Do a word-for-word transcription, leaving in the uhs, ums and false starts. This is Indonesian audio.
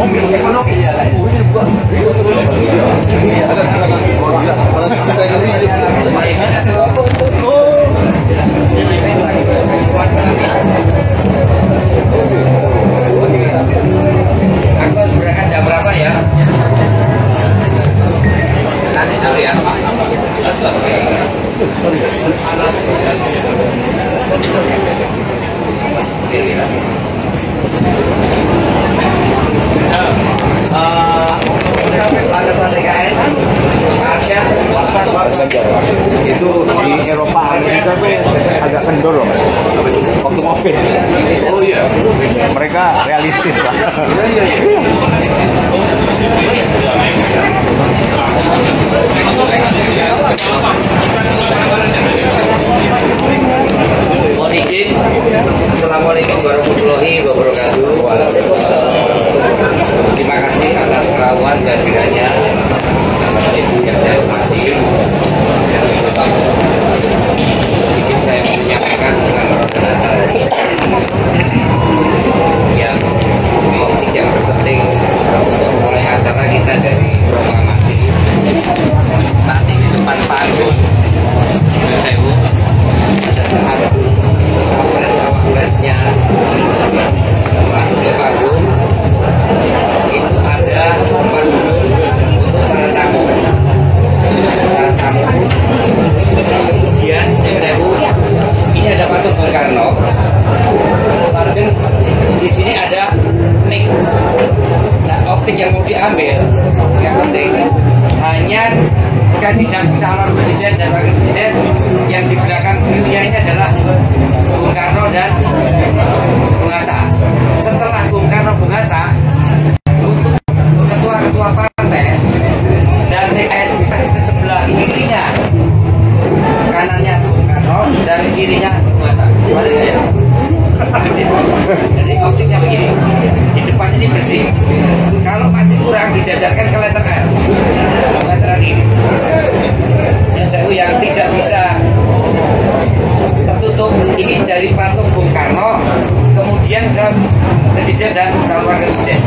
ekonomi, ekonomi. Aku harus berangkat jam berapa ya? Nanti dulu ya. Itu di Eropa, Amerika tuh agak kendor loh, waktu COVID. Oh iya. Mereka realistis lah. Mohon izin. Assalamualaikum warahmatullahi wabarakatuh. Terima kasih atas kerawan dan kiranya Ibu yang saya hormati. Sedikit saya menyampaikan tentang acara ini yang topik yang terpenting untuk mulai acara kita dari proklamasi nanti di depan panggung Sewu ada saat Capres-Cawapresnya masuk ke panggung. Itu ada tempat duduk untuk para tamu para tamu kemudian di Sewu ini ada patung Bung Karno. Margin di sini ada mic. Nah, optik yang mau diambil yang penting hanya kandidat calon presiden dan wakil presiden yang di belakang view-nya ini adalah Bung Karno dan Bung Hatta. Setelah Bung Karno Bung Hatta, untuk ketua-ketua partai dan T K N bisa di sebelah kirinya, kanannya Bung Karno dan kirinya Bung Hatta. Ya? Jadi optiknya begini, di depan ini bersih. Kalau masih kurang dijajarkan ke letter R, letter ini yang saya yang tidak bisa tertutup ini dari patung Bung Karno kemudian ke presiden dan calon wakil presiden.